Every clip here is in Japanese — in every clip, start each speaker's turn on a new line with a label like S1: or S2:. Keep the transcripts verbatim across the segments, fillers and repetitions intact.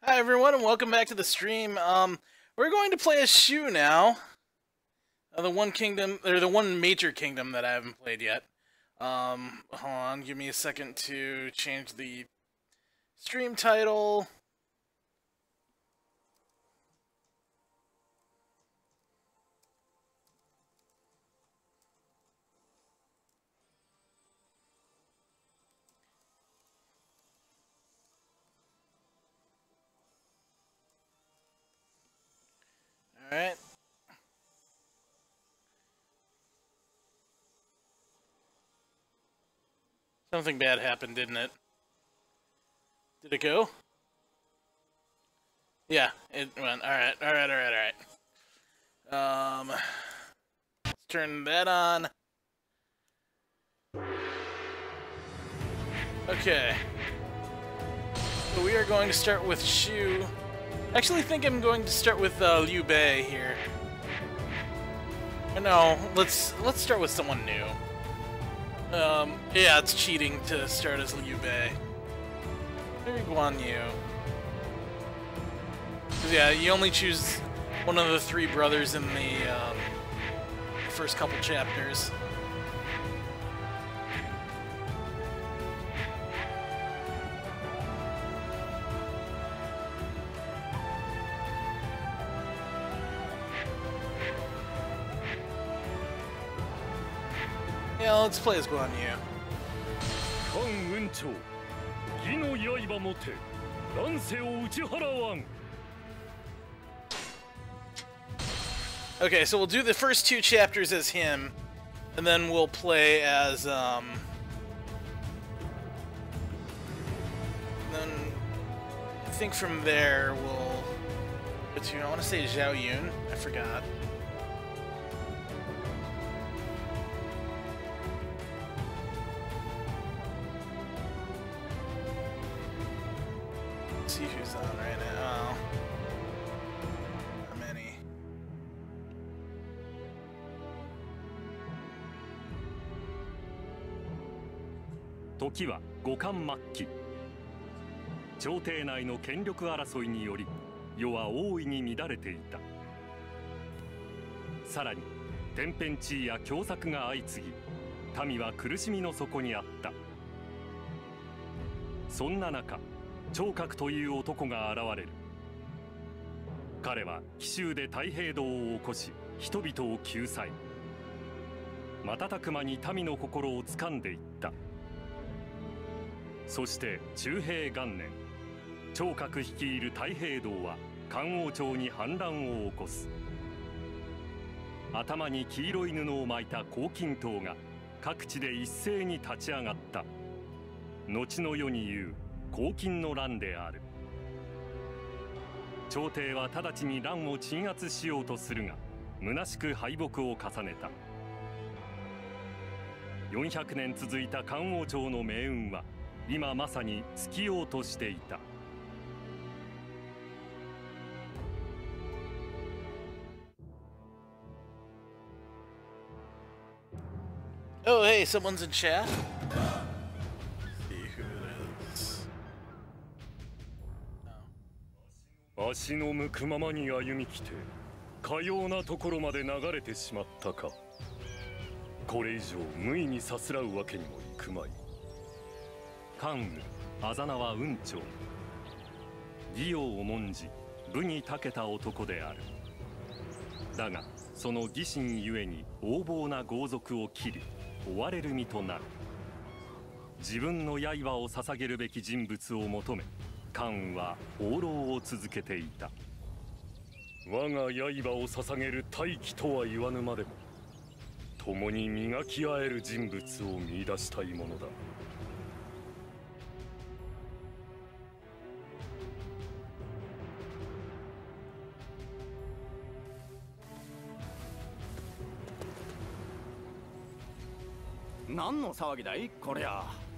S1: Hi everyone and welcome back to the stream. Um, we're going to play as Shu now. Uh, the one kingdom, or the one major kingdom that I haven't played yet. Um, hold on, give me a second to change the stream title. Alright. Something bad happened, didn't it? Did it go? Yeah, it went. Alright, alright, alright, alright. Um, let's turn that on. Okay. So we are going to start with Shu. I actually think I'm going to start with uh, Liu Bei here. No, let's let's start with someone new. Um, yeah, it's cheating to start as Liu Bei. Maybe Guan Yu. 'Cause, yeah, you only choose one of the three brothers in the um, first couple chapters. Yeah, let's play as Guan Yu. Okay, so we'll do the first two chapters as him, and then we'll play as, um... then I think from there we'll go to, I want to say Zhao Yun, I forgot. Let's see who's on right now. Not many.
S2: Toki wa Gokan Makki。朝廷内の権力争いにより世は大いに乱れていた。さらに天変地異や凶作が相次ぎ、民は苦しみの底にあった。そんな中、聴覚という男が現れる。彼は紀州で太平道を起こし、人々を救済。瞬く間に民の心を掴んでいった。そして中平元年、聴覚率いる太平道は漢王朝に反乱を起こす。頭に黄色い布を巻いた黄巾党が各地で一斉に立ち上がった。後の世に言う黄巾の乱である。朝廷は直ちに乱を鎮圧しようとするが、虚しく敗北を重ねた。よんひゃくねん続いた漢王朝の命運は今まさに尽きようとしていた。
S1: Oh, hey, someone's in chat. See who it is.
S2: 足の向くままに歩み来て、かようなところまで流れてしまったか。これ以上無意にさすらうわけにもいくまい。関羽、あざ名は雲長。義を重んじ、武に長けた男である。だが、その義心ゆえに横暴な豪族を切り、追われる身となる。自分の刃を捧げるべき人物を求め、関羽は放浪を続けていた。我が刃を捧げる大器とは言わぬまでも、共に磨き合える人物を見出したいものだ。
S3: 何の騒ぎだいこりゃ。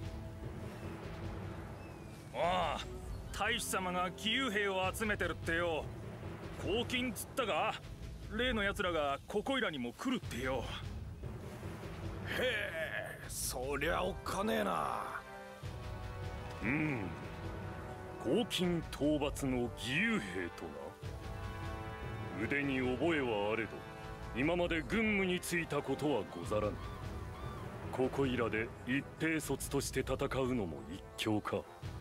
S4: ああ、大使様が義勇兵を集めてるってよ。黄金つったが、例の奴らがここいらにも来るってよ。
S3: へえ、そりゃおっかねえな。
S2: うん、 黄金討伐の義勇兵とな。腕に覚えはあれど今まで軍務に就いたことはござらぬ。ここいらで一兵卒として戦うのも一興か。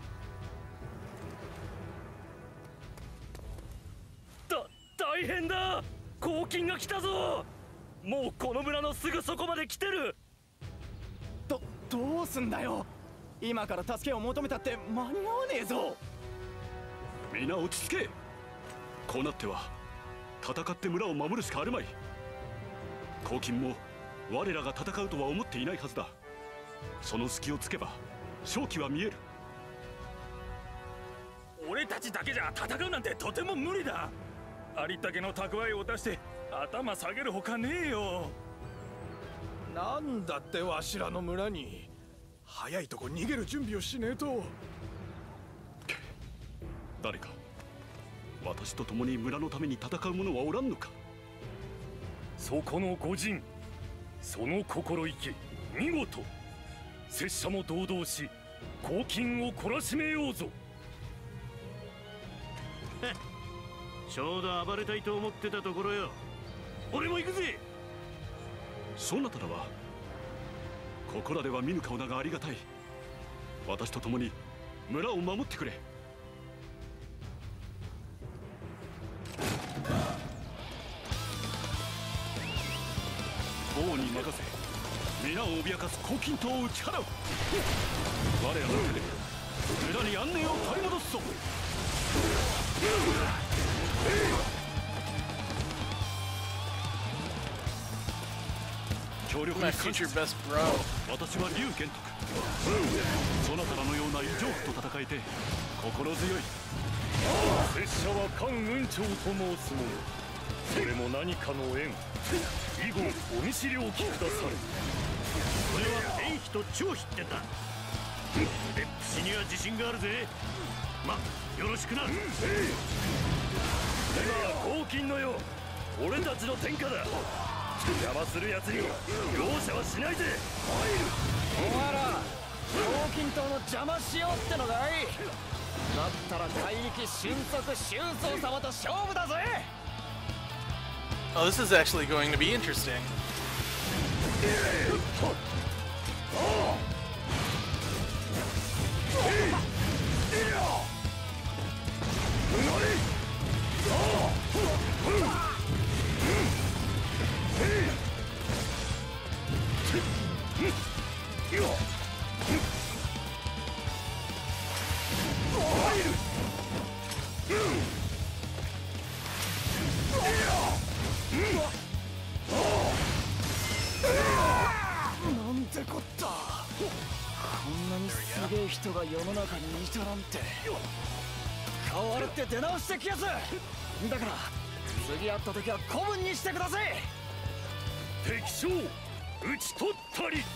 S5: だ大変だ、黄金が来たぞ。もうこの村のすぐそこまで来てる。
S3: どどうすんだよ。今から助けを求めたって間に合わねえぞ。
S6: 皆落ち着け。こうなっては戦って村を守るしかあるまい。黄金も我らが戦うとは思っていないはずだ。その隙をつけば勝機は見える。
S4: 俺たちだけじゃ戦うなんてとても無理だ。ありったけの蓄えを出して頭下げるほかねえよ。
S7: なんだってわしらの村に。早いとこ逃げる準備をしねえと。
S6: 誰か私と共に村のために戦う者はおらんのか。
S2: そこの御仁、その心意気見事。拙者も同道し黄金を懲らしめようぞ。
S5: ちょうど暴れたいと思ってたところよ。俺も行くぜ。
S6: そなたらはここらでは見ぬ顔だがありがたい。私と共に村を守ってくれ。王に任せ皆を脅かす黄金塔を打ち払う。我らの手で村に安寧を取り戻すぞ。協力に
S1: My
S6: 感謝
S1: future
S6: する。
S1: best bro.
S6: 私は龍玄徳。そなたらのような異常婦と戦えて心強い。
S2: 拙者は関雲長と申す者。それも何かの縁。以後お見知りおきくだされ。
S5: 俺は縁妃と張妃ってんだ。腕っぷしには自信があるぜ。ま、よろしくな。今は黄金のよ。俺たちの天下だ。邪魔する奴に容赦はしないぜ。
S3: お前ら黄金塔の邪魔しようってのかい。だったら怪力俊足俊宗様と勝負だぜ。
S1: Oh, this is actually going to be interesting.
S3: なんてこった。こんなにすげえ人が世の中にいたなんて。変わるって出直してきやす。だから次会った時は古文にしてください。
S2: 敵将討ち取ったり。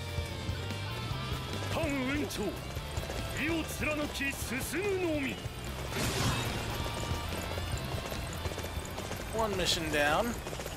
S2: 関雲長義を貫き進むのみ。
S1: One mission down.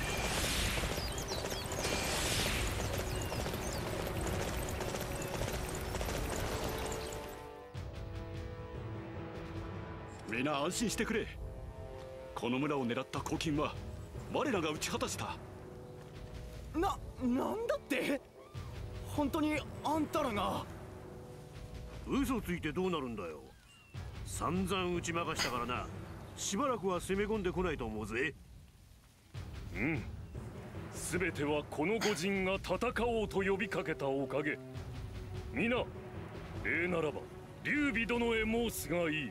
S6: 皆安心してくれ。この村を狙った黄金は我らが打ち果たした。
S3: な、なんだって。本当にあんたらが。
S5: 嘘ついてどうなるんだよ。散々打ち負かしたからな。しばらくは攻め込んでこないと思うぜ。
S2: うん。全てはこの御仁が戦おうと呼びかけたおかげ。皆、礼ならば劉備殿へ申すがいい。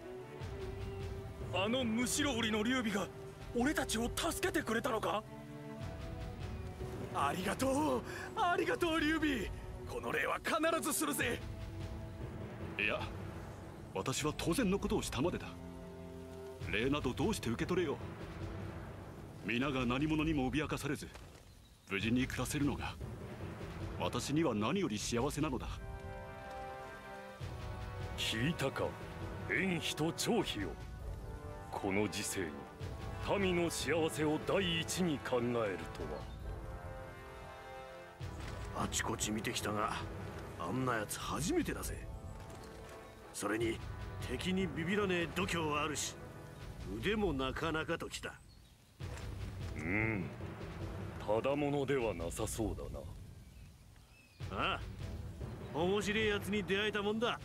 S4: あのむしろ売りの劉備が俺たちを助けてくれたのか。
S7: ありがとうありがとう劉備。この礼は必ずするぜ。
S6: いや、私は当然のことをしたまでだ。礼などどうして受け取れよう。皆が何者にも脅かされず無事に暮らせるのが私には何より幸せなのだ。
S2: 聞いたか、縁妃と張妃よ。この時世に民の幸せを第一に考えるとは。
S5: あちこち見てきたが、あんなやつ初めてだぜ。それに敵にビビらねえ度胸はあるし、腕もなかなかときた。
S2: うん、ただものではなさそうだな。
S5: ああ、面白いやつに出会えたもんだ。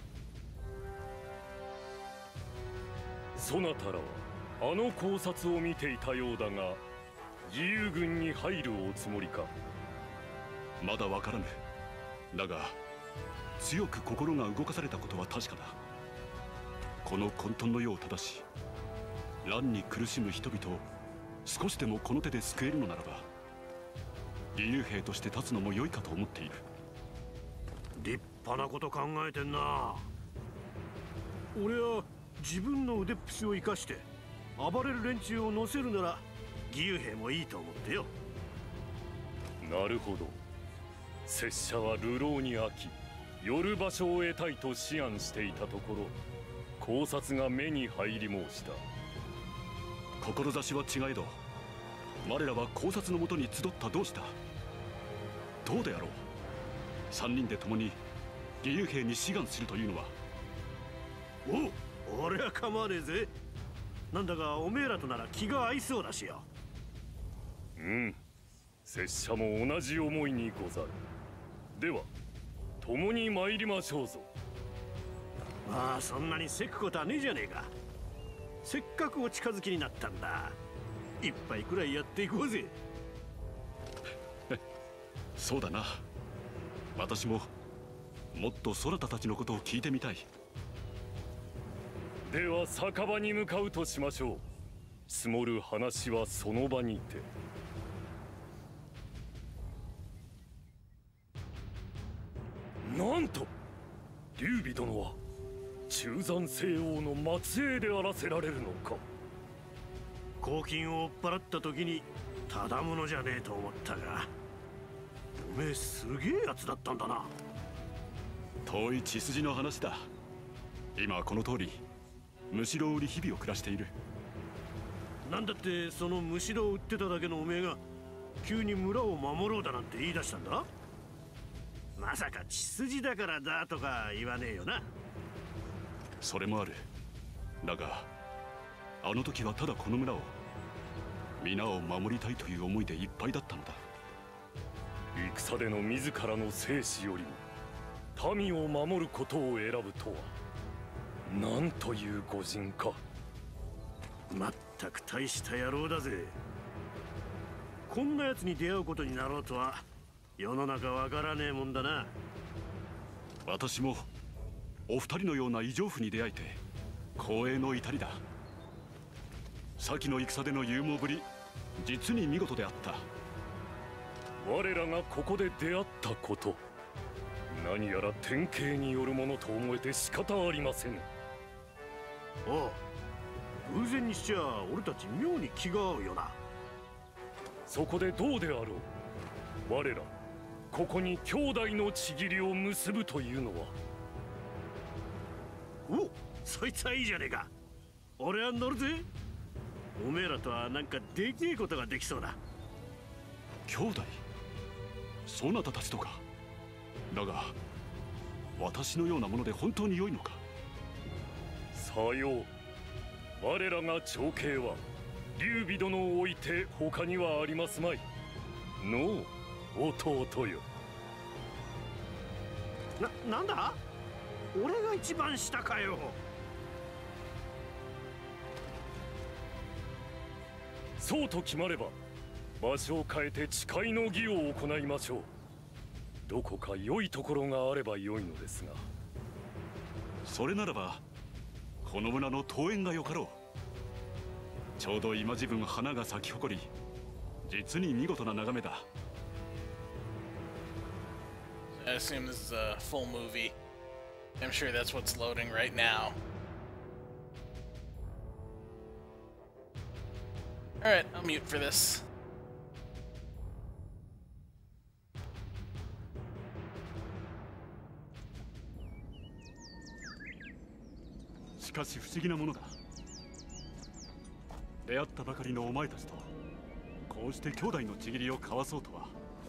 S2: そなたらはあの考察を見ていたようだが、義勇軍に入るおつもりか？
S6: まだわからぬ。だが強く心が動かされたことは確かだ。この混沌の世を正し、乱に苦しむ人々を少しでもこの手で救えるのならば、義勇兵として立つのも良いかと思っている。
S5: 立派なこと考えてんな。俺は自分の腕っぷしを生かして暴れる連中を乗せるなら義勇兵もいいと思ってよ。
S2: なるほど。拙者は流浪に飽き、寄る場所を得たいと思案していたところ、考察が目に入り申した。
S6: 志は違えど、我らは考察のもとに集った同志だ。どうであろう、三人で共に義勇兵に志願するというのは。
S5: お、俺は構わねえぜ。なんだがおめえらとなら気が合いそうだしよ。
S2: うん、拙者も同じ思いにござる。では共に参りましょうぞ。
S5: まあそんなにせくことはねえじゃねえか。せっかくお近づきになったんだ。一杯くらいやっていこうぜ。
S6: そうだな。私ももっとそなたたちのことを聞いてみたい。
S2: では酒場に向かうとしましょう。積もる話はその場にて。なんと劉備殿は中山西王の末裔であらせられるのか。
S5: 公金を追っ払った時にただものじゃねえと思ったが、おめえすげえやつだったんだな。
S6: 遠い血筋の話だ。今この通りむしろ売り日々を暮らしている。
S5: なんだってそのむしろ売ってただけのおめえが急に村を守ろうだなんて言い出したんだ。まさか血筋だからだとか言わねえよな。
S6: それもある。だがあの時はただこの村を皆を守りたいという思いでいっぱいだったのだ。
S2: 戦での自らの生死よりも民を守ることを選ぶとは、なんという御仁か。
S5: まったく大した野郎だぜ。こんな奴に出会うことになろうとは世の中わからねえもんだな。
S6: 私もお二人のような異常婦に出会えて光栄の至りだ。先の戦での勇猛ぶり、実に見事であった。
S2: 我らがここで出会ったこと、何やら典型によるものと思えて仕方ありませぬ。
S5: ああ、偶然にしちゃ俺たち妙に気が合うよな。
S2: そこでどうであろう、我らここに兄弟のちぎりを結ぶというのは。
S5: お、そいつはいいじゃねえか。俺は乗るぜ。おめえらとはなんかでけえことができそうだ。
S6: 兄弟？そなたたちとか。だが私のようなもので本当に良いのか。
S2: さよう。我らが長兄は劉備殿を置いて他にはありますまい。のう弟よ。
S5: な、なんだ？俺が一番下かよ。
S2: そうと決まれば場所を変えて誓いの儀を行いましょう。どこか良いところがあれば良いのですが。
S6: それならばこの村の桃園がよかろう。ちょうど今時分花が咲き誇り、実に見事な眺めだ。
S1: I assume this is a full movie. I'm sure that's what's loading right now. Alright, I'll mute for this.
S6: しかし不思議なものだ。出会ったばかりのお前たちとこうして兄弟のちぎりを交わそうとは。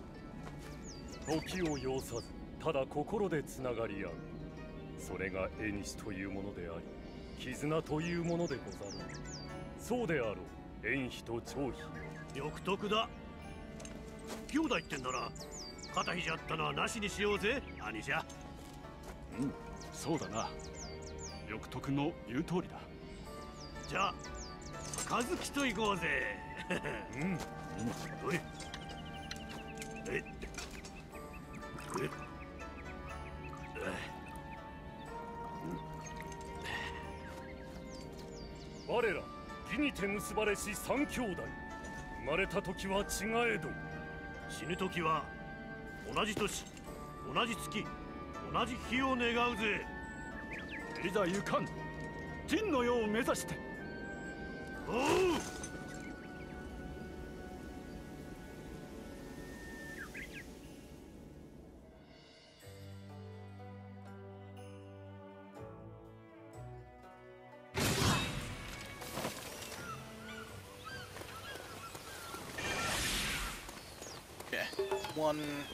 S2: 時を要さずただ心でつながり合う、それが縁というものであり、 絆というものでござろう。そうであろう、縁妃と張妃。
S5: 欲得だ。兄弟ってんなら肩肘あったのはなしにしようぜ、兄者。
S6: うん、そうだな。欲得の言う通りだ。
S5: じゃあ杯と行こうぜ。
S2: うん、うん、
S5: おいええ
S2: 我ら義にて結ばれし三兄弟、生まれた時は違えど
S5: 死ぬ時は同じ年、同じ月、同じ日を願うぜ。
S6: いざ行かん、天の世を目指して。
S5: おう。
S1: One.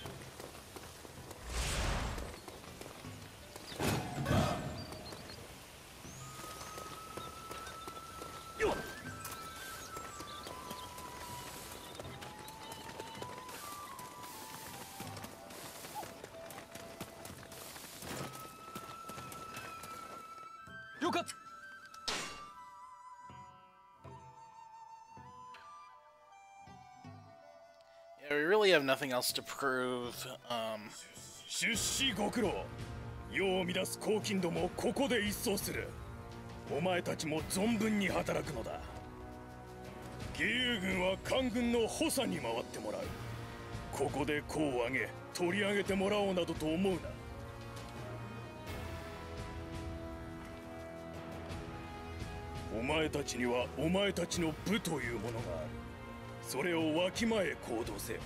S1: Yeah, we really have nothing else to prove. Um.
S4: 出資ご苦労。世を乱す黄金どもをここで一掃する。お前たちも存分に働くのだ。義勇軍は官軍の補佐に回ってもらう。ここで功を挙げ取り上げてもらおうなどと思うな。お前たちにはお前たちの部というものがある。それをわきまえ行動せ。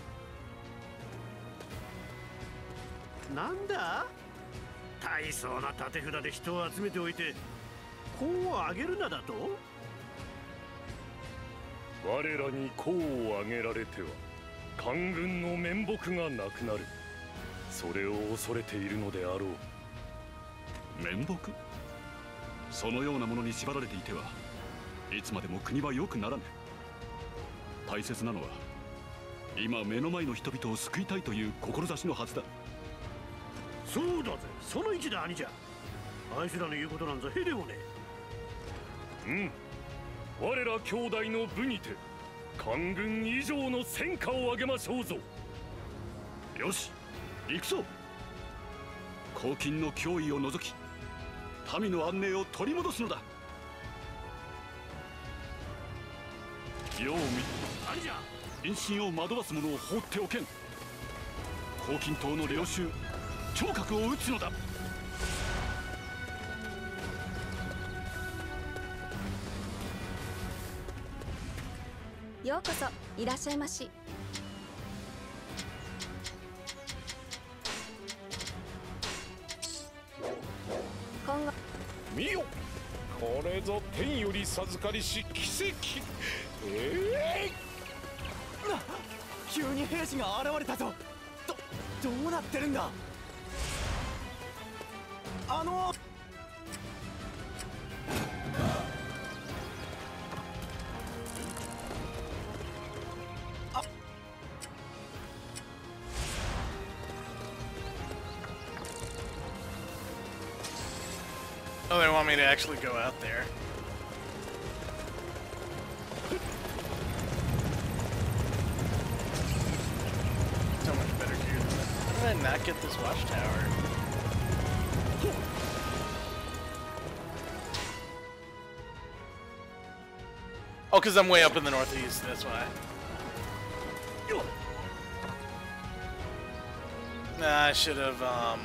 S5: なんだ、大層な立て札で人を集めておいて功を挙げるなだと。
S2: 我らに功を挙げられては官軍の面目がなくなる。それを恐れているのであろう。
S6: 面目？そのようなものに縛られていてはいつまでも国は良くならぬ。大切なのは今目の前の人々を救いたいという志のはずだ。
S5: そうだぜ、その一だ兄じゃ。あいつらの言うことなんざへでもね
S2: え。うん、我ら兄弟の部にて官軍以上の戦果を挙げましょうぞ。
S6: よし、行くぞ。黄金の脅威を除き民の安寧を取り戻すのだ。世を見、
S5: 兄じゃ。
S6: 人心を惑わす者を放っておけん。黄金島の領袖聴覚を撃つのだ。
S8: ようこそいらっしゃいまし。今後
S7: 見よ、これぞ天より授かりし奇跡。ええー、
S3: な、急に兵士が現れたぞ。どどうなってるんだ。あの
S1: Oh, they want me to actually go out there. So much better gear than that. How did I not get this watchtower? Oh, because I'm way up in the northeast, that's why. Nah, I should have, um...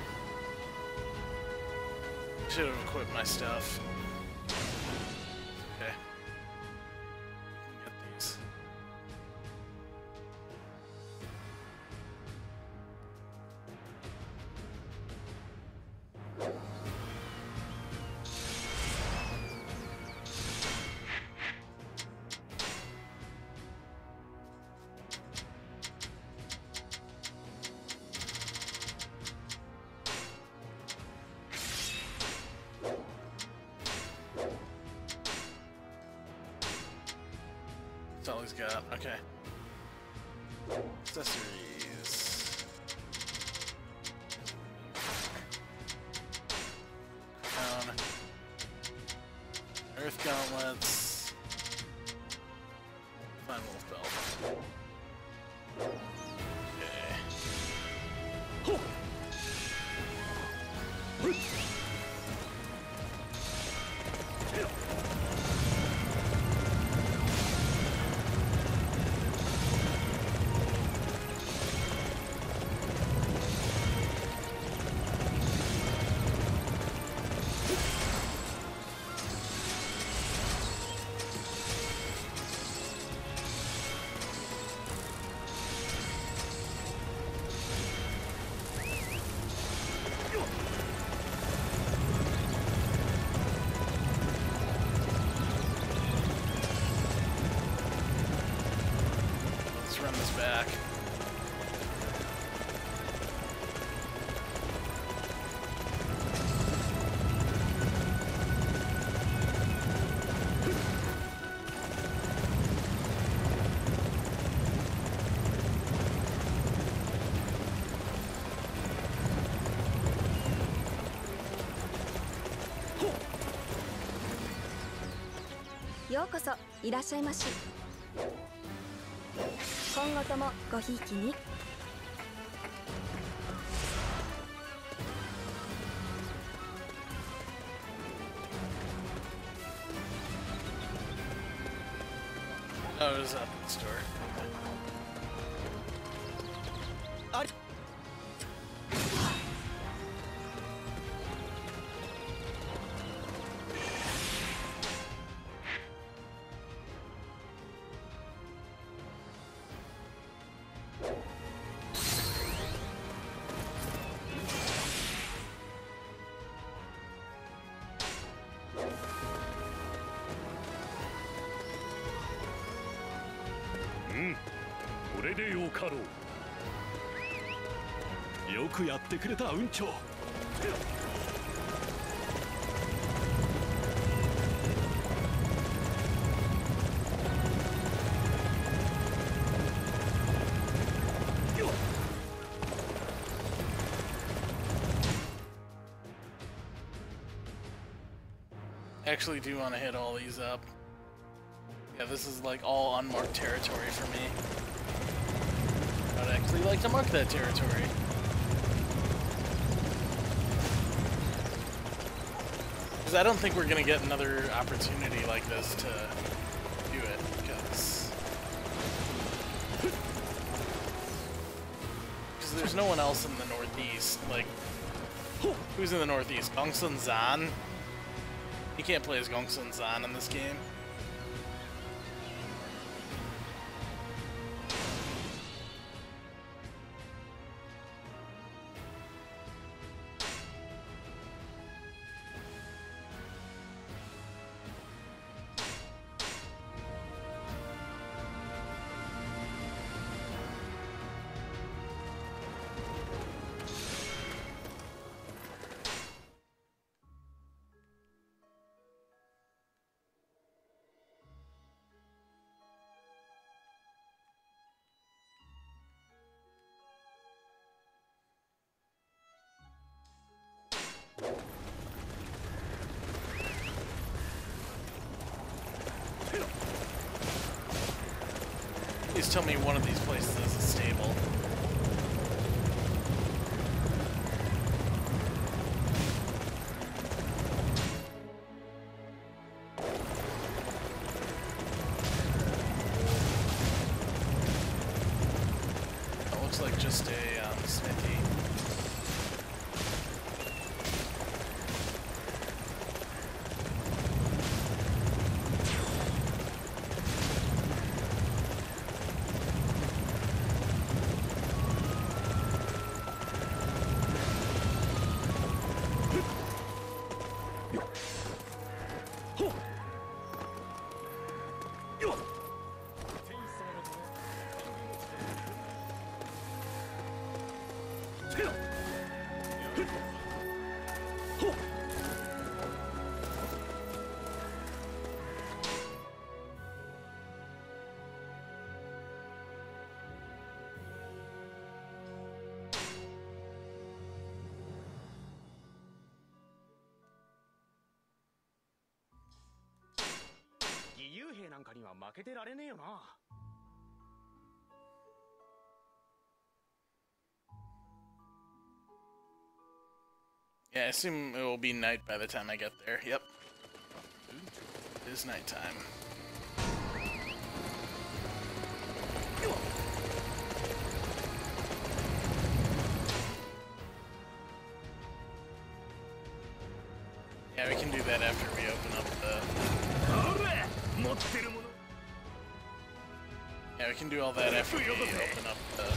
S1: should have equipped my stuff. Okay. Get these. all he's got. Okay. Accessories. Crown. Earth gauntlets. Fine wolf belt. Run this back.
S8: ようこそいらっしゃいまし。今後ともごひいきに。
S1: Oh, it was up in the store.
S2: Hmm. これでよかろう。
S6: よくやってくれた運長。
S1: I actually do want to hit all these up. Yeah, this is like all unmarked territory for me. I'd actually like to mark that territory. Because I don't think we're going to get another opportunity like this to do it, because... Because there's no one else in the Northeast, like... Who's in the Northeast? Gongsun Zan? You can't play as Gongsun Zan in this game. Please tell me one of these places is a stable. That looks like just a um, smithy.
S3: 竜兵なんかには負けてられねえよな。
S1: Yeah, I assume it will be night by the time I get there. Yep. It is nighttime. Yeah, we can do that after we open up the... Yeah, we can do all that after we open up the...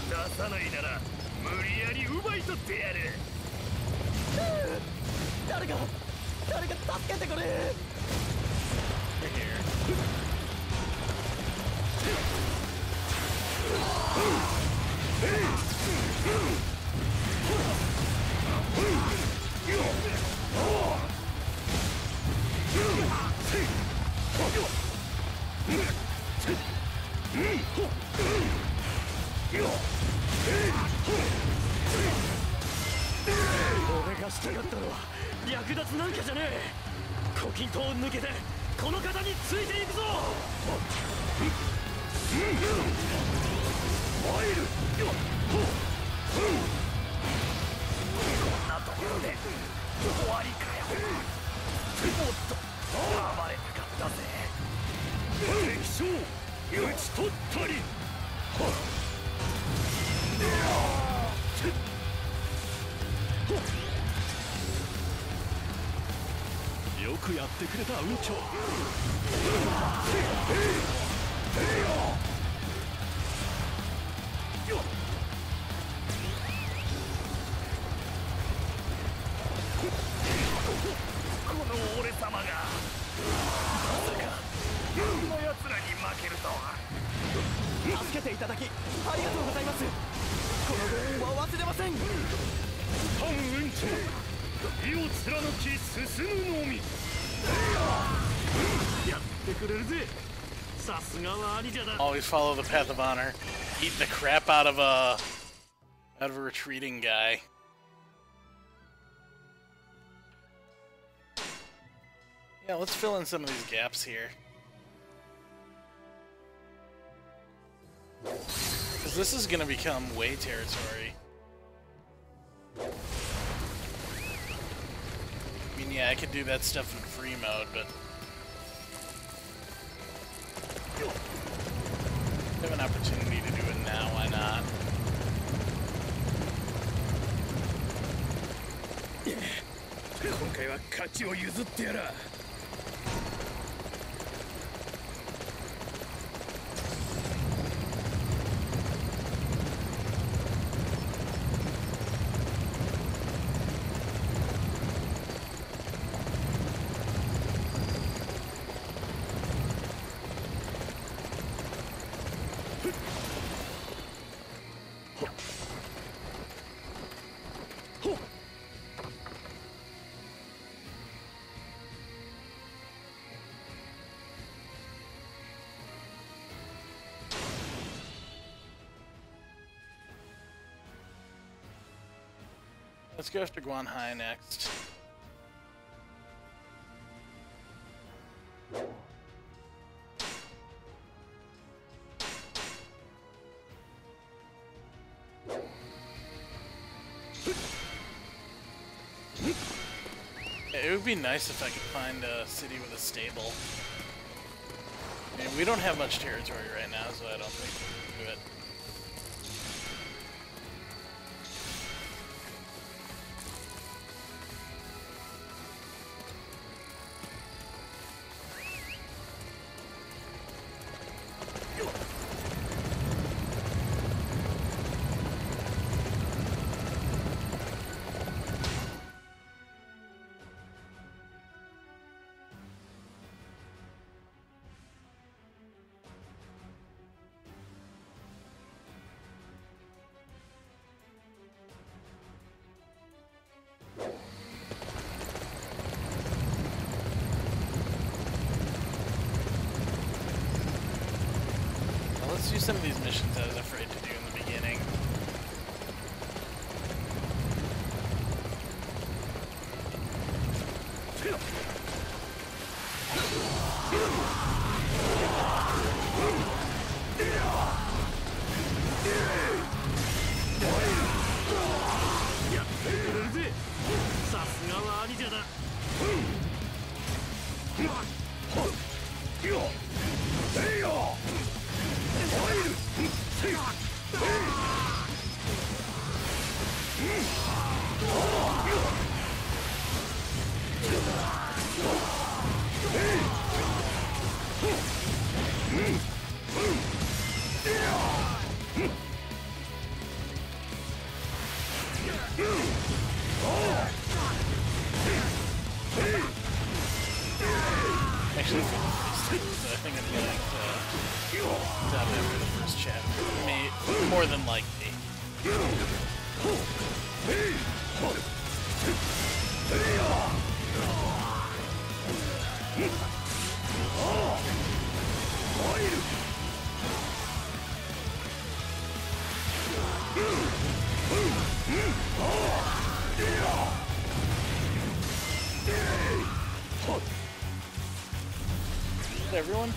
S6: よくやってくれた運長。
S5: この俺様がまさかこんな奴らに負けるとは。
S3: 助けていただきありがとうございます。このご恩は忘れません。
S2: 反運長、意を貫き進むのみ。
S5: やってくれるぜ。さすがは兄者だ。
S1: Always follow the path of honor. Eat the crap out of a... out of a retreating guy. Yeah, let's fill in some of these gaps here. Because this is going to become way territory. I mean, yeah, I could do that stuff in free mode, but... I have an opportunity to do it now, why not?
S4: 今回は勝ちを譲ってやら。
S1: Let's go after Guanhai next. It would be nice if I could find a city with a stable. I mean, we don't have much territory right now, so I don't think we can do it. Let's do some of these missions I was afraid to do in the beginning.
S5: 兄者だ。
S1: Actually, so I think I'm going to dive after the first chapter. May, more than likely. Is everyone?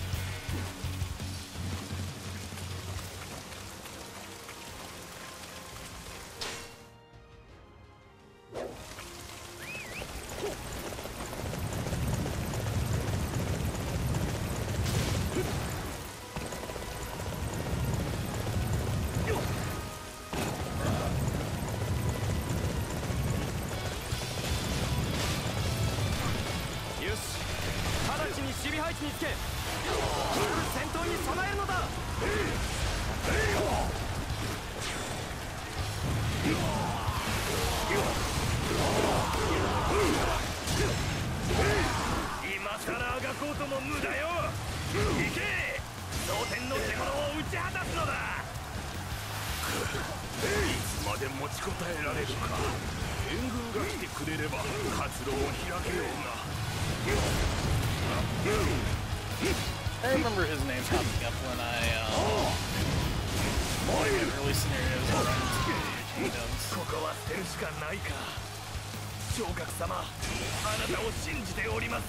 S1: I remember his name popping up when I, um, in early scenarios I run into the kingdoms.
S4: ここは捨てるしかないか。昇格様、あなたを信じております。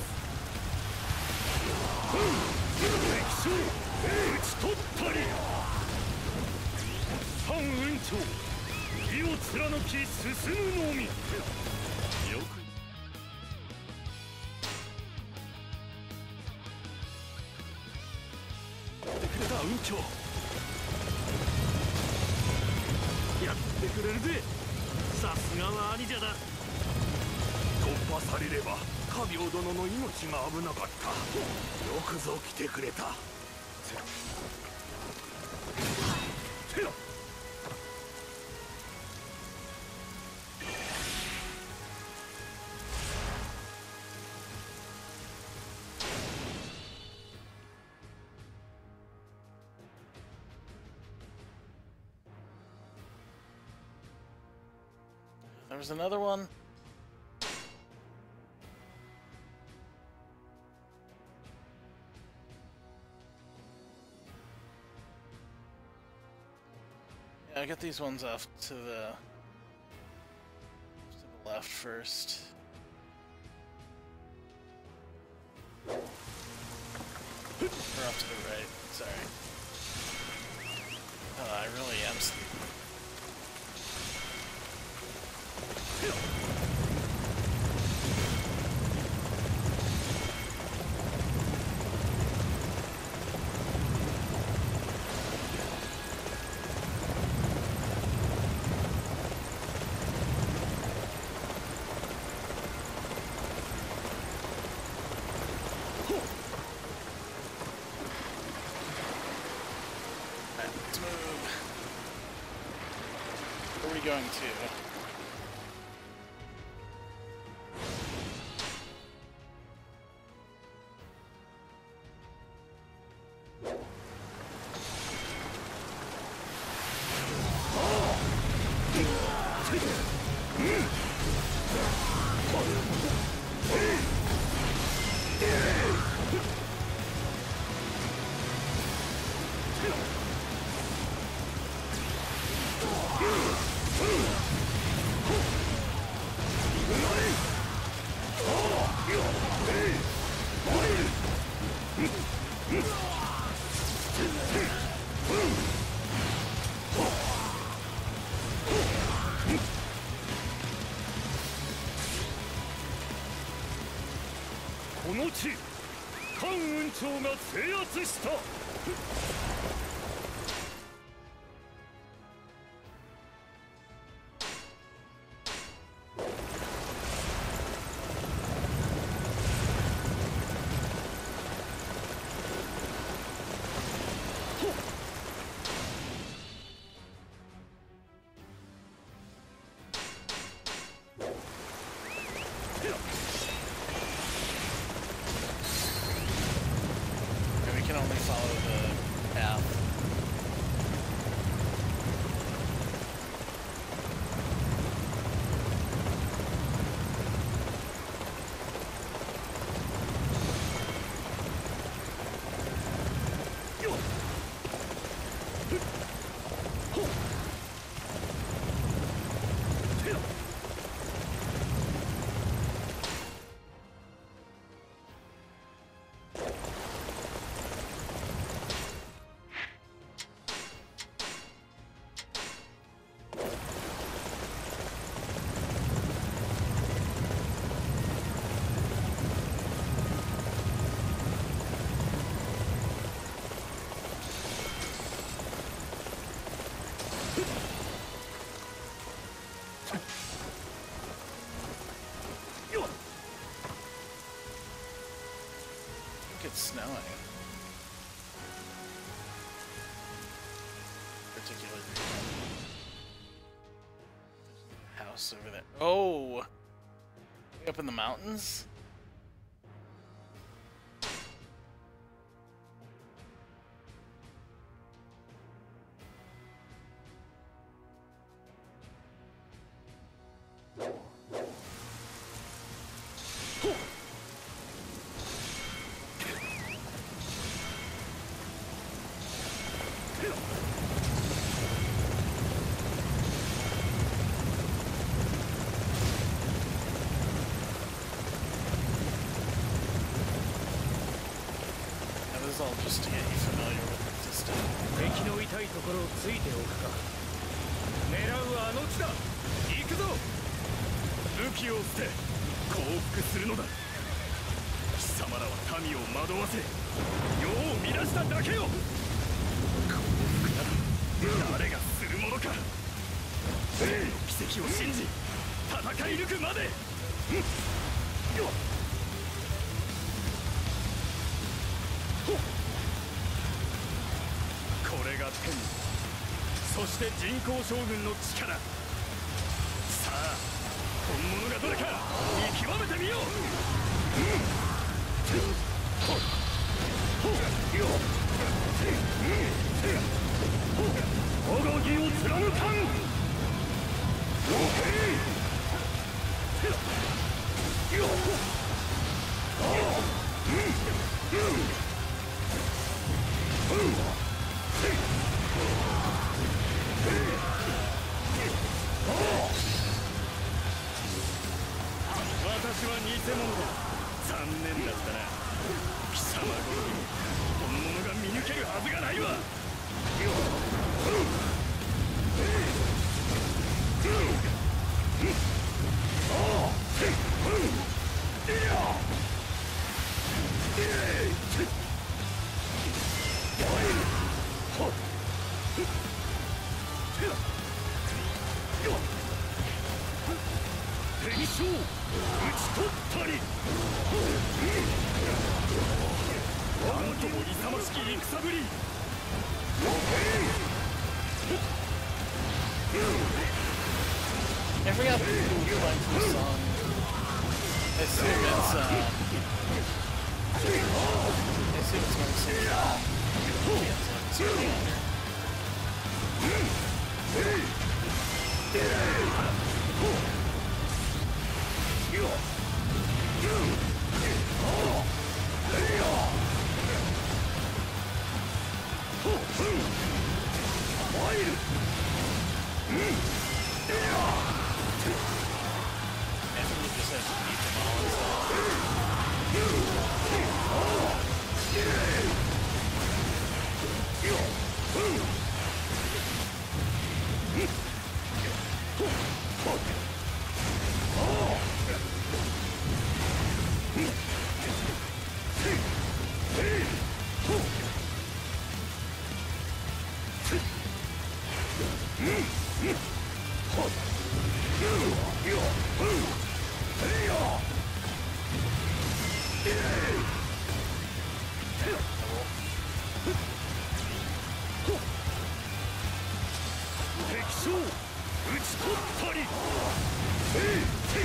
S4: 敵将、討ち取ったり。三雲長、義を貫き進むのみ。よく。
S5: くれた運長。やってくれるぜ。さすがは兄者だ。
S4: 突破されればカビオ殿の命が危なかった。よくぞ来てくれた。せよ。
S1: There was another one. Yeah, I get these ones off to the to the left first. Or off to the right. Sorry. Oh, I really am stupid. Alright, let's move. Where are we going to?
S2: この地関雲長が制圧した。
S1: It's snowing. Particularly. House over there. Oh! Way up in the mountains? All just to get you familiar with the system.
S3: 敵の痛いところをついておくか。狙うはあの地だ。行くぞ。武器を捨て降伏するのだ。貴様らは民を惑わせ世を乱しただけよ。降伏なら誰がするものか。奇跡を信じ戦い抜くまで。これが天、そして人工将軍の力。さあ本物がどれか見極めてみよう。我が義を貫かん。私は偽物だ。残念だったな。貴様ごとに本物が見抜けるはずがないわ。敵将討ち取ったり。なんとも勇ましき戦ぶり。
S1: I forgot who likes this song. I assume it's, uh... I assume it's going to sing it all. It's really under.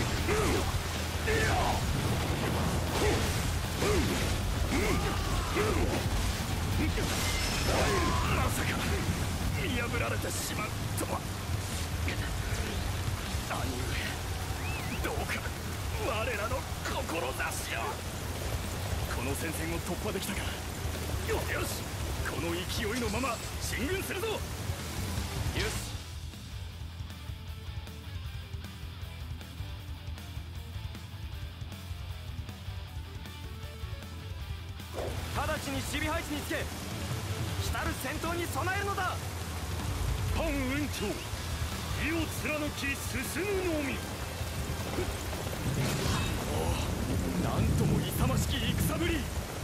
S3: まさか見破られてしまうとは。兄上、どうか我らの志を。この戦線を突破できたか。よし、この勢いのまま進軍するぞ。よし。直ちに守備配置につけ、来る戦闘に備えるのだ。
S2: 潘雲長、意を貫き進むのみ。
S3: おお、なんとも勇ましき戦ぶり。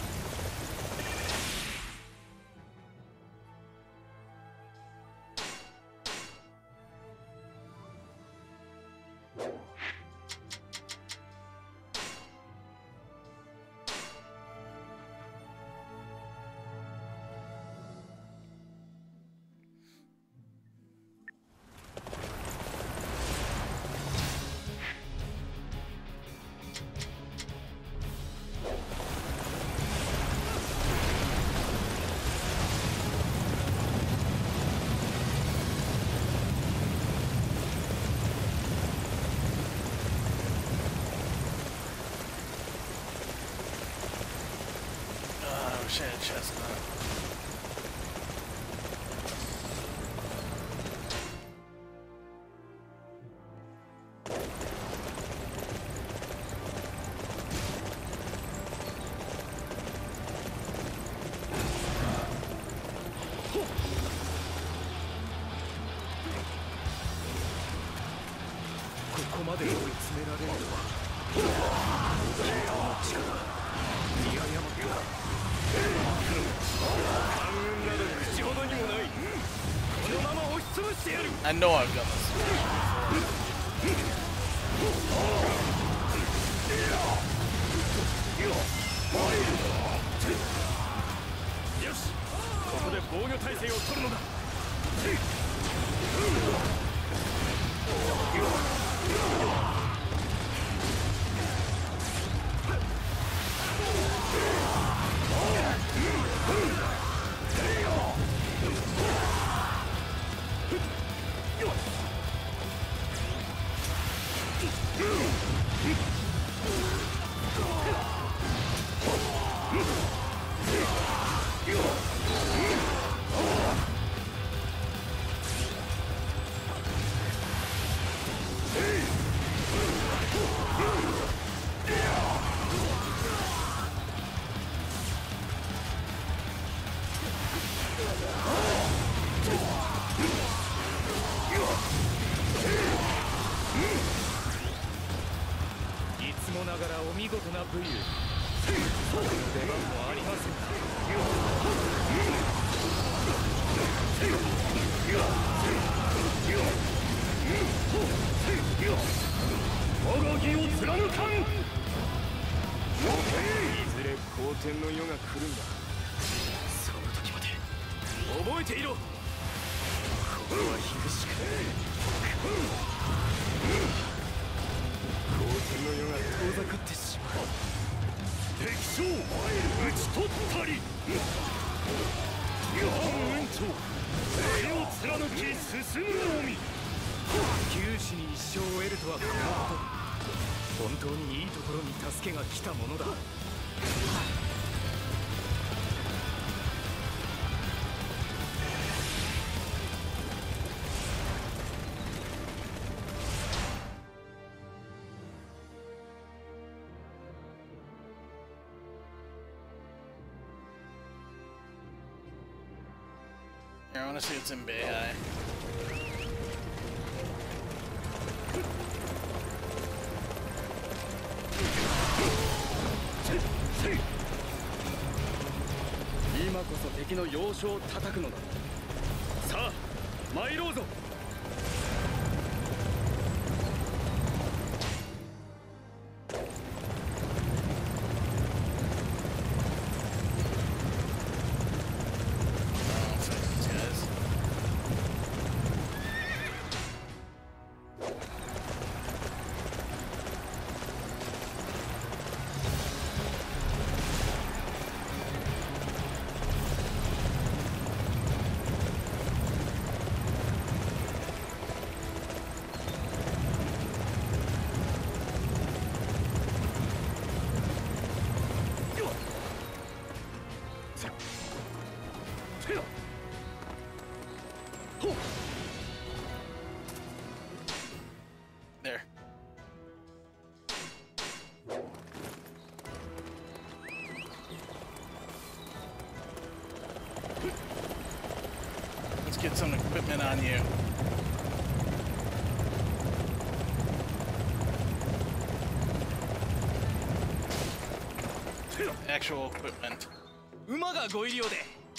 S1: Shit, chestnut. I know I've done this before.
S3: よし、ここで防御態勢を取るのだ。見事な武勇、その出番もありません。我が義を貫かん。いずれ好天の世が来るんだ。その時まで覚えていろ。ここは引くしかない。好天の世が遠ざかってしまう。敵将討ち取ったり。潘雲長、義を貫き進むのみ。九死に一生を得るとはこのこと。本当にいいところに助けが来たものだ。
S1: I want to see what's in Beihai.
S3: Now こそ敵の要所を叩くのだ。さあ、参ろうぞ。
S1: some equipment on you. Actual equipment.
S3: 馬がご入り用で。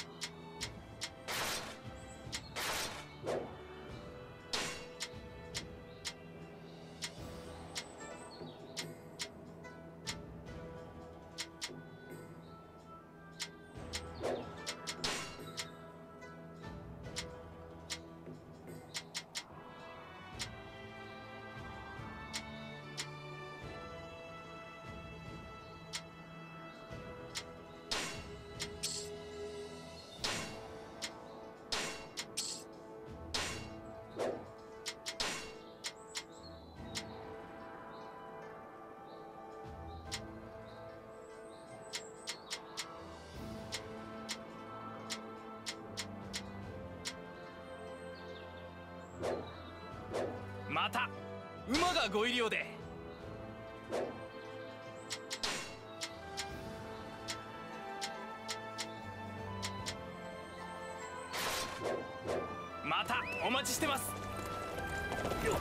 S3: また馬がご入り用で。またお待ちしてます。よっ。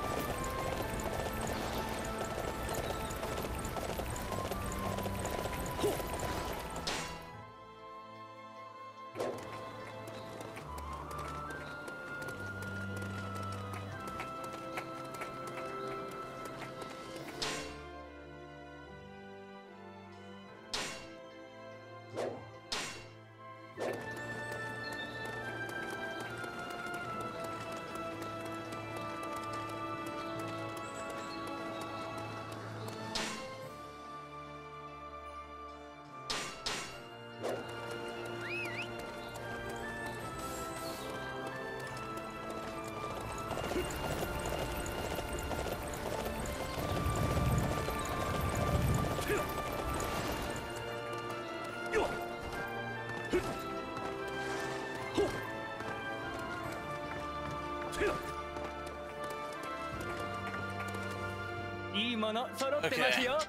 S3: いいもの揃ってますよ。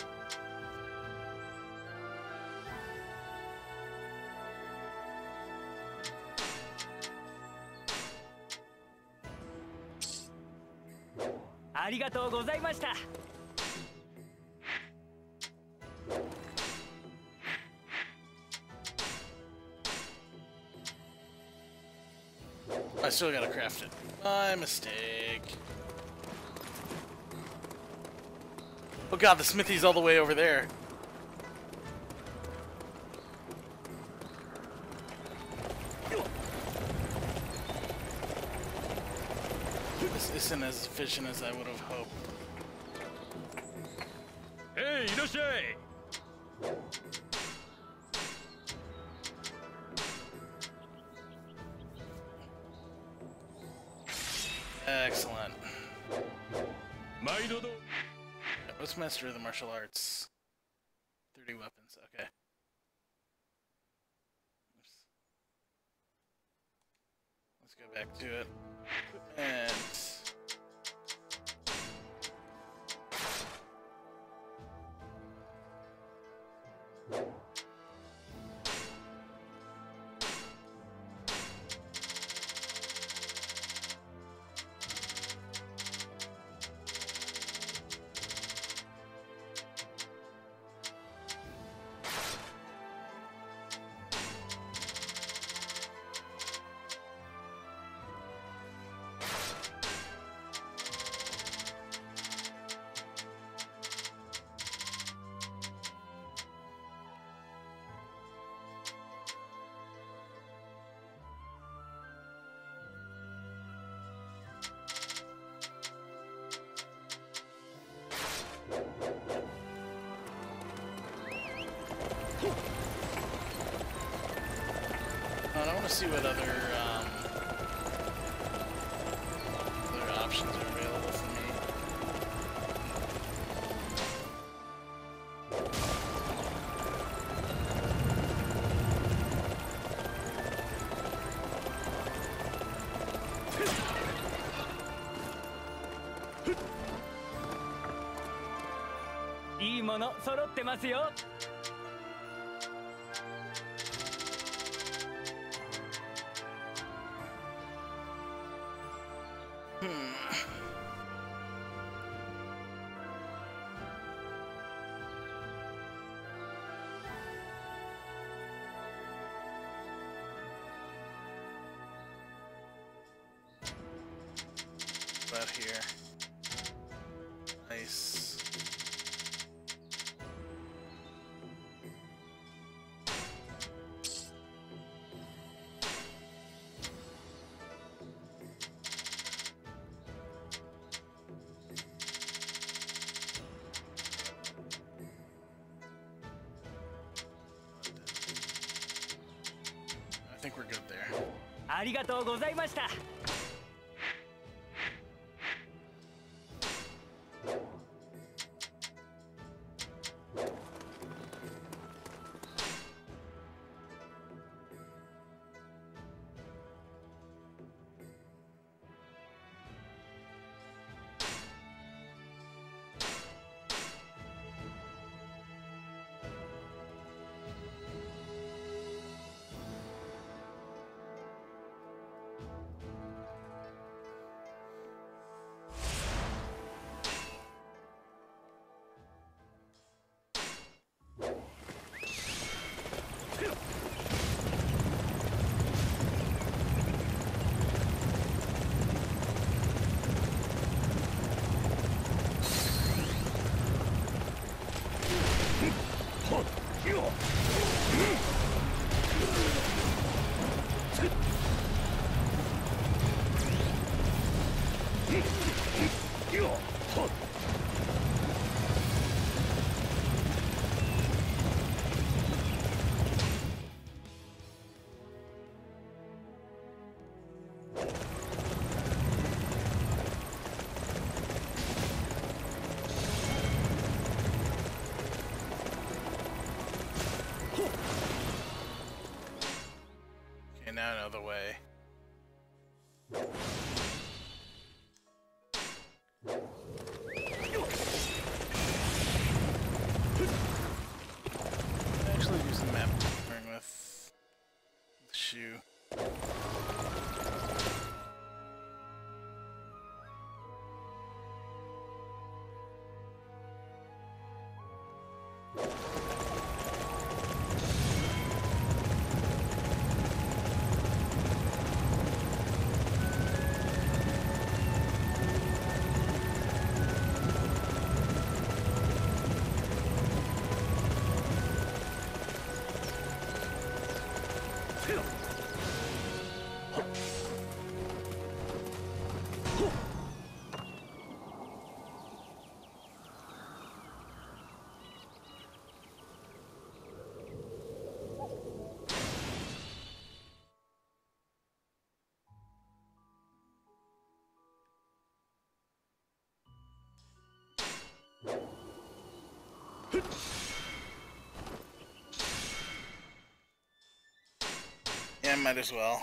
S3: ありがとうございました。
S1: I still gotta craft it. My mistake. Oh god, the smithy's all the way over there. This isn't as efficient as I would have hoped.
S2: Hey, いらっしゃい。
S1: Excellent.
S2: 毎度ど。
S1: Let's master the martial arts. thirty weapons, okay. Oops. Let's go back to it. And... I want to see what other um, other options are available for me.
S3: いいもの揃ってますよ。
S1: out here. Nice. I think we're good there.
S3: ありがとうございました。
S1: Okay, now another way. Actually do some map tinkering with the shoe. Yeah, might as well.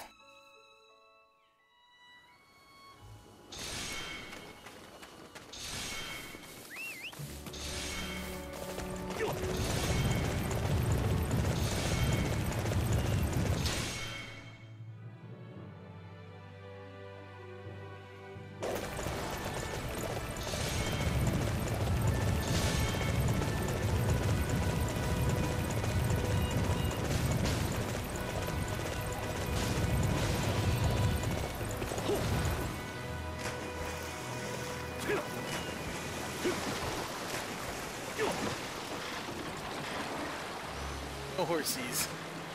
S1: No horsies.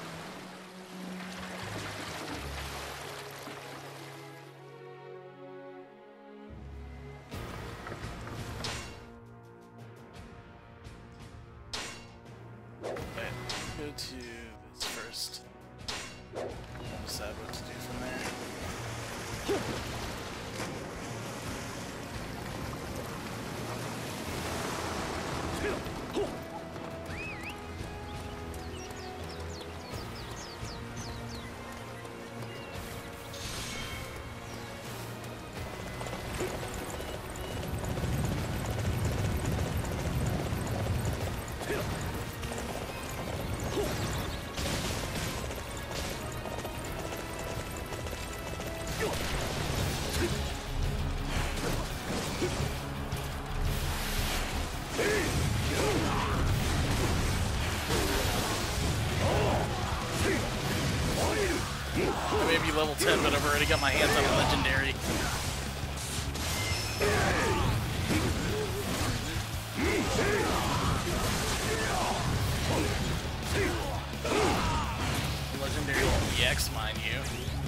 S1: Right, go to this first. I'll decide what to do from there. Maybe level ten, but I've already got my hands on a legendary. X, mind you.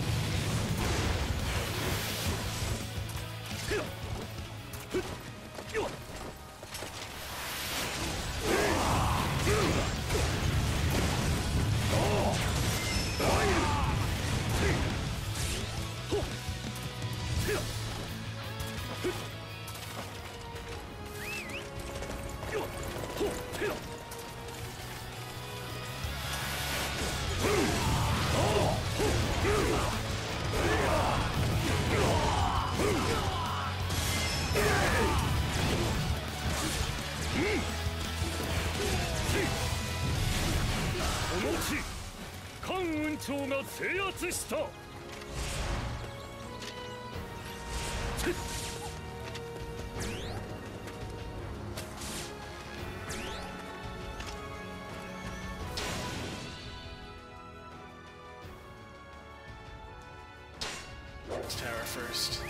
S1: Tower first.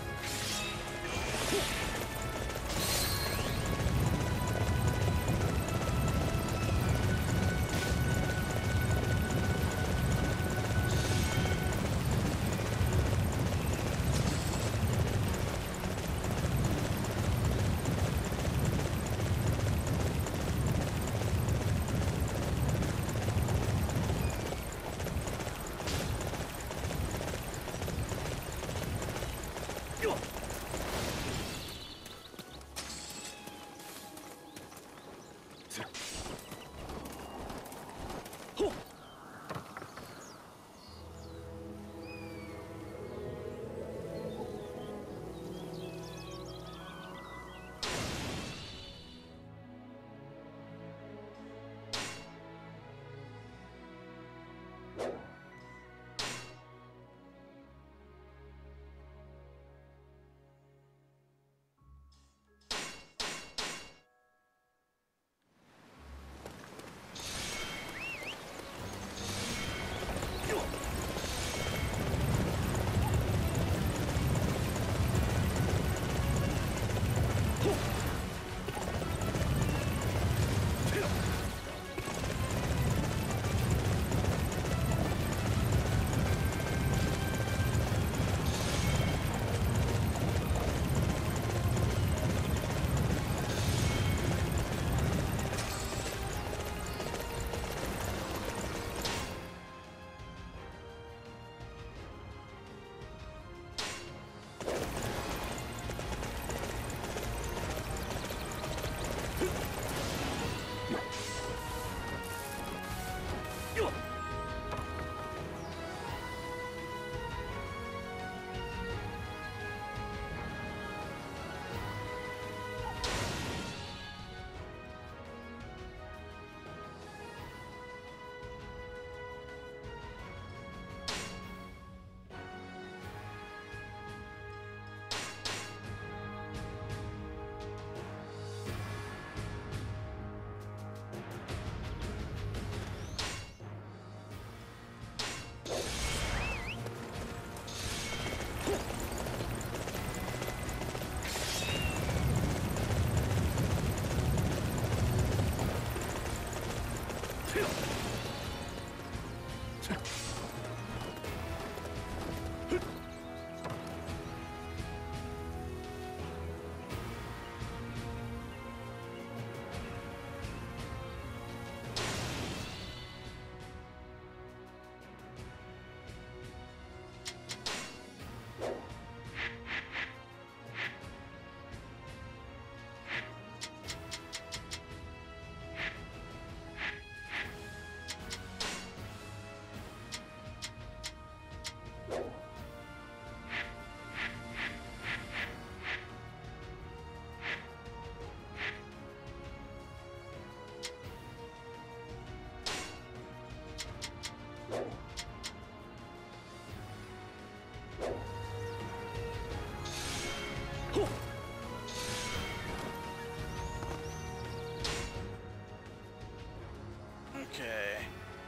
S1: Okay.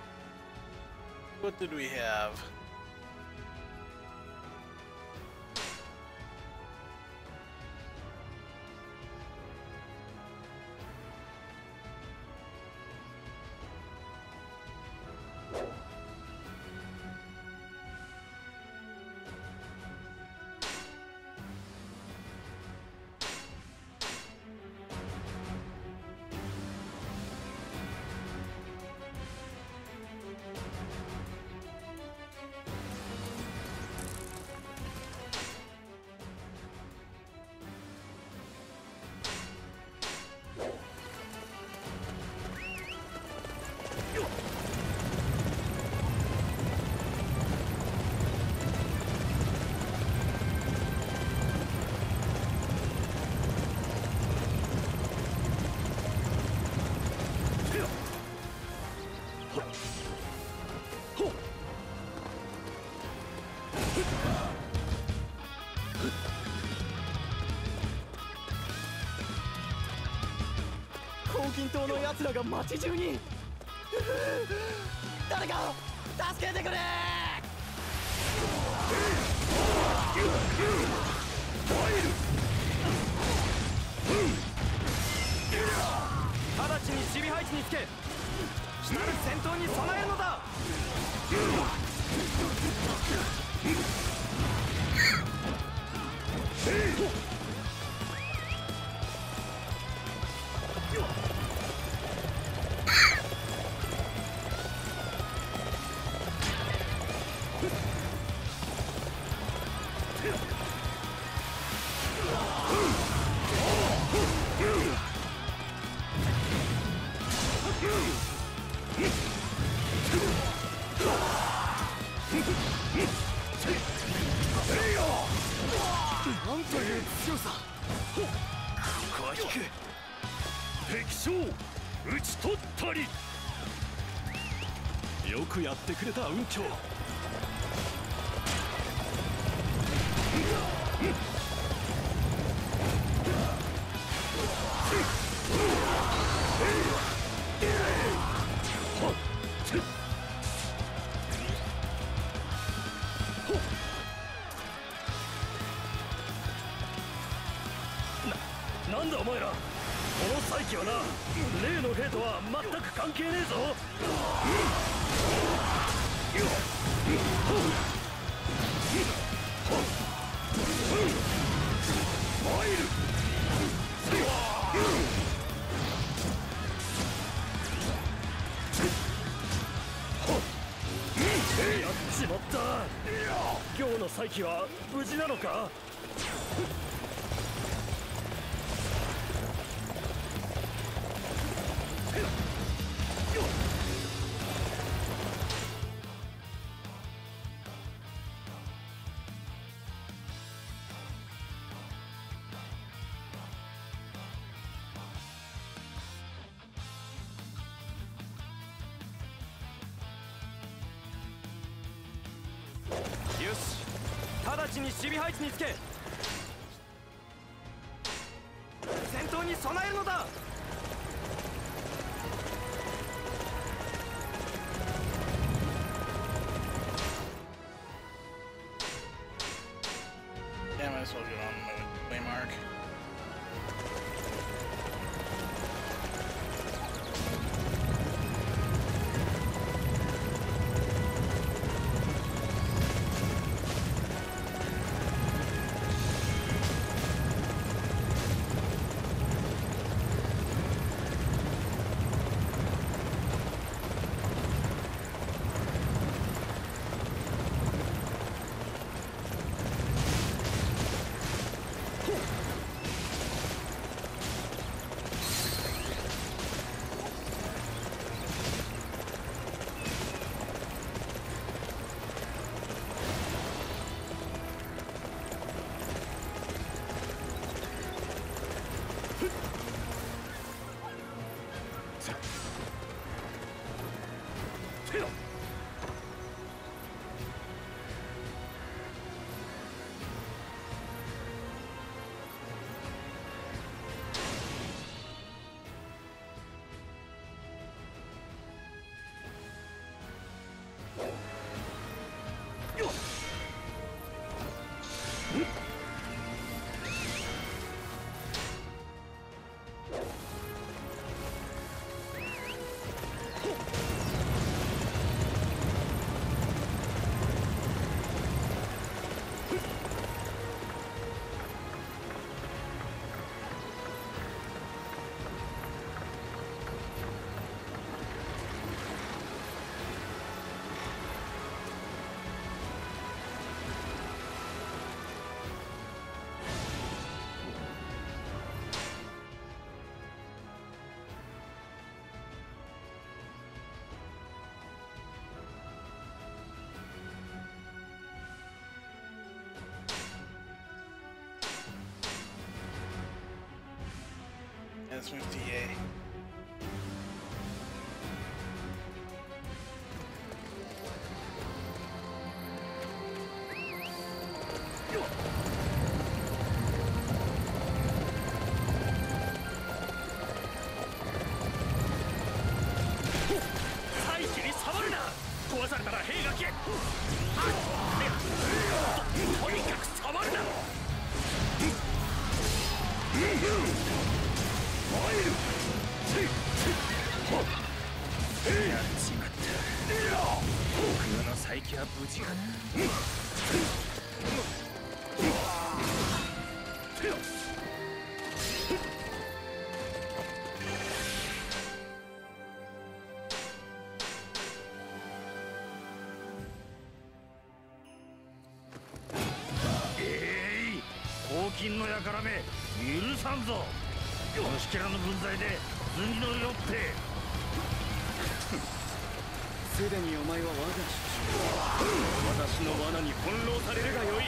S1: What did we have?
S3: 金島の奴らが町中に。誰か助けてくれ。直ちに守備配置につけ、来る戦闘に備えるのだ。なんという強さ。ここは引く。
S2: 敵将討ち取ったり。
S6: よくやってくれた雲長。
S2: な、なんだお前ら。この再起はな、例の兵とは全く関係ねえぞ。やっちまった。今日の再起は無事なのか。
S3: よし、直ちに守備配置につけ、戦闘に備えるのだ。
S1: Yeah, might as well get on the waymark. Let's move to A.
S3: 大輝は無事かな。
S5: 金のやからめ許さんぞ。虫けらの分際で次のよって。
S3: すでにお前は我が主私の罠に翻弄されるがよい。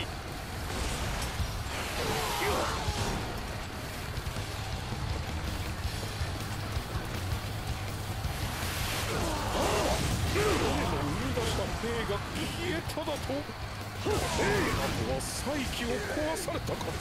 S7: 生み出した兵が消えただと。あとは再起を壊されたか。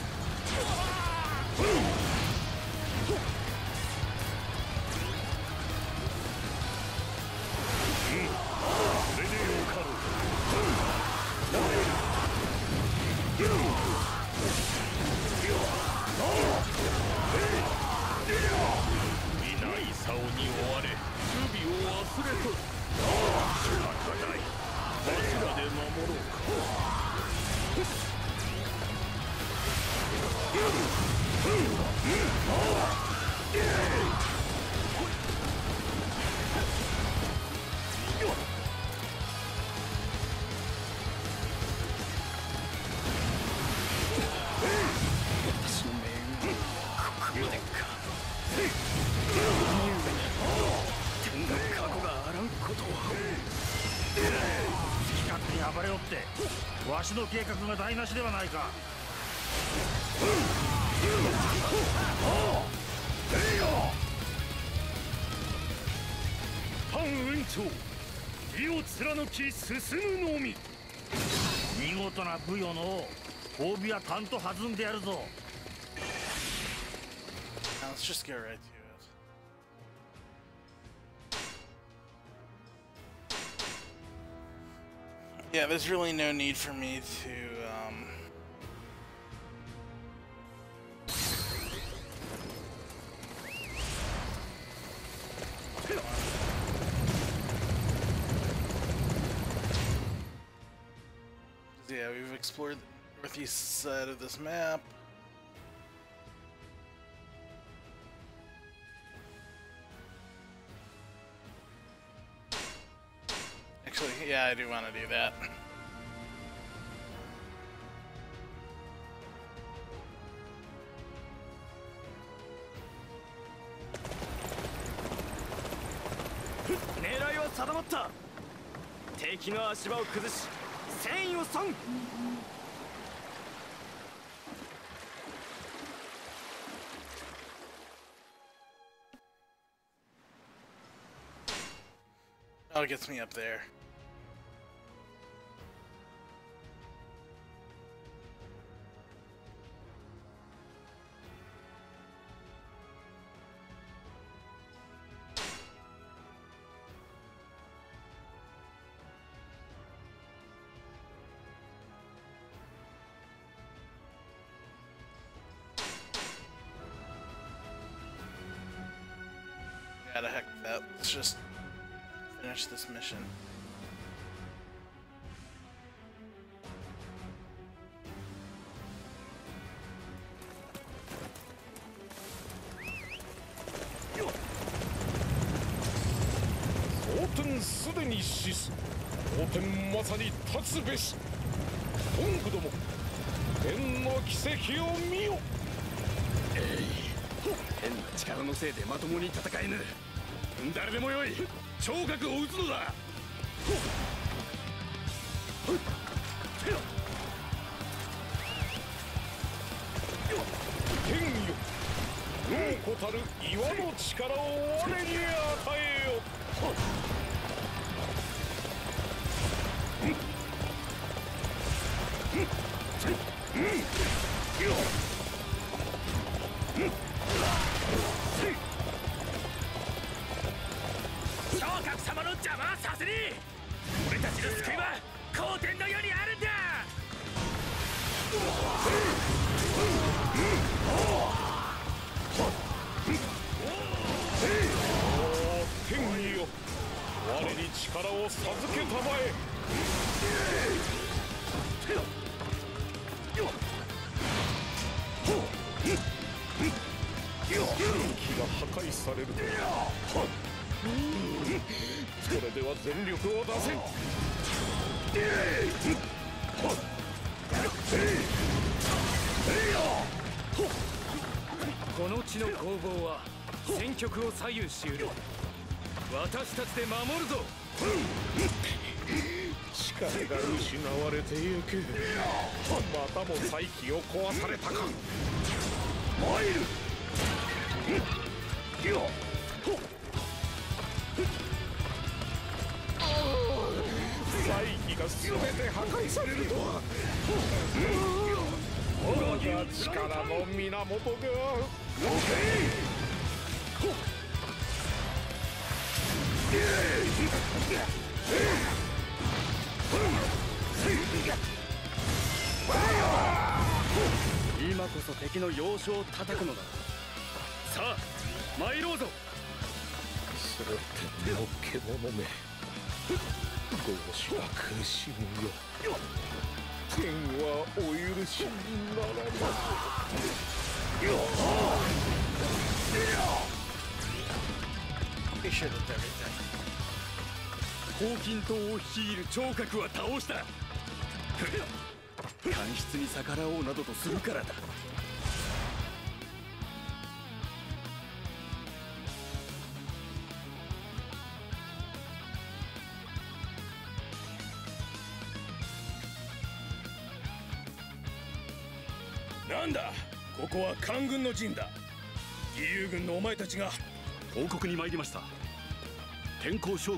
S5: わしの計画が台無しではないか。
S2: 反雲長、義を貫き進むのみ。
S5: 見事な武よの褒美はたんと弾んでやるぞ。
S1: Let's just get right to it. Yeah, there's really no need for me to, um... yeah, we've explored the northeast side of this map. Actually, yeah, I do want to do that.
S3: 狙いは定まった。敵の足場を崩し、戦意を損。
S1: Oh, it gets me up there. Yeah, the heck with that. Let's just finish this mission.
S7: Oten すでに死す。Oten まさに立つべし。トングども、天の奇跡を見よ。
S3: 変な力のせいでまともに戦えぬ。誰でもよい、聴覚を撃つのだ。
S7: 天よ、陽子たる岩の力を我に与えよ。
S3: 聴覚様の邪魔はさせねえ。俺たちの救いは後天の世にあるんだ。
S7: 天よ、我に力を授けたまえ。 気が破壊されるとそれでは全力を出せ。
S3: この地の攻防は戦局を左右しうる。私たちで守るぞ。
S7: 力が失われてゆく。またも再起を壊されたか。参る。再起が全て破壊されるとは。我が力の源が。
S3: 今こそ敵の要所を叩くのだ。さあ参ろうぞ。
S7: すべての獣め、同志は苦しむよ。天はお許しにならない。よっ。
S1: Be sure that everything.
S3: 黄金塔を率いる聴覚は倒した。官室に逆らおうなどとするからだ。
S4: なんだ、ここは官軍の陣だ。義勇軍のお前たちが。
S6: 報告に参りました。天候将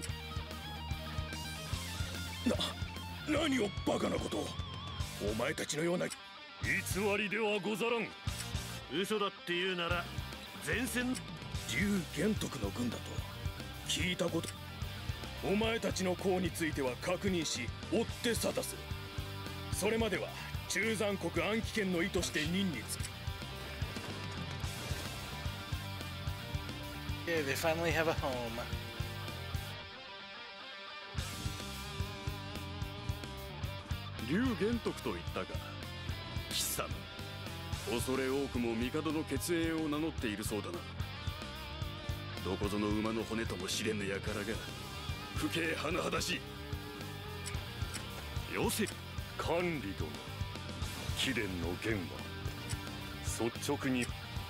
S4: な、何をバカなことを。お前たちのような偽
S2: りではござらん。
S5: 嘘だって言うなら前線
S4: 龍玄徳の軍だと聞いたこと。お前たちの功については確認し追って定す。それまでは中山国安徽県の意として任につく。
S1: Okay, they finally have a home.
S3: 龍玄徳と言ったが、貴様恐れ多くも帝の血縁を名乗っているそうだな。どこぞの馬の骨とも知れぬ輩が不敬甚だしい。よせ
S2: 管理殿、貴殿の言は率直に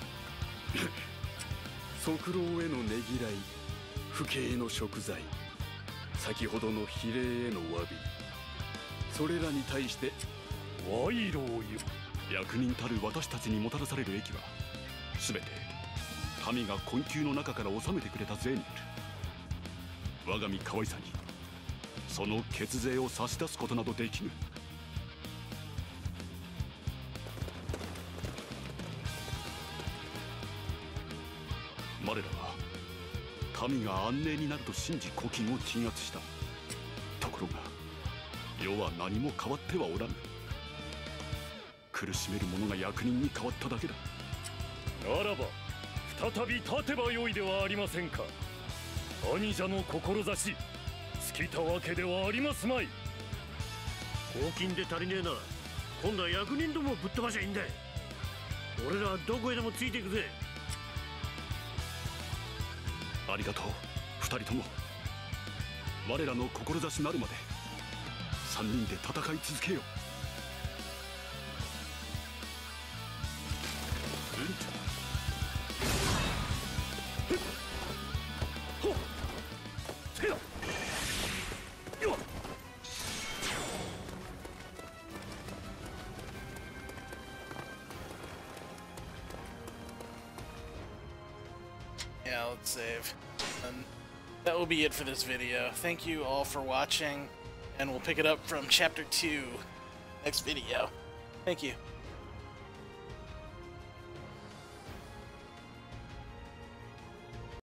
S3: 側老へのねぎらい、不敬の贖罪、先ほどの非礼への詫び、それらに対して
S2: 賄賂を言う。
S6: 役人たる私たちにもたらされる益は全て民が困窮の中から納めてくれた税になる。我が身可愛さにその血税を差し出すことなどできぬ。我らは民が安寧になると信じ古今を鎮圧した。ところが世は何も変わってはおらぬ。苦しめる者が役人に変わっただけだ。
S2: ならば再び立てばよいではありませんか。兄者の志尽きたわけではありますまい。
S5: 公金で足りねえな。今度は役人どもをぶっ飛ばしゃいいんだ。俺らはどこへでもついていくぜ。
S6: ありがとう二人とも。我らの志なるまで三人で戦い続けよう。
S1: Yeah, let's save. And that will be it for this video. Thank you all for watching, and we'll pick it up from chapter two next video. Thank you.